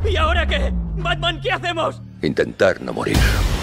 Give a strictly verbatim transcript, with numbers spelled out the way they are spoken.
¿Y ahora qué? ¡Batman, ¿qué hacemos? Intentar no morir.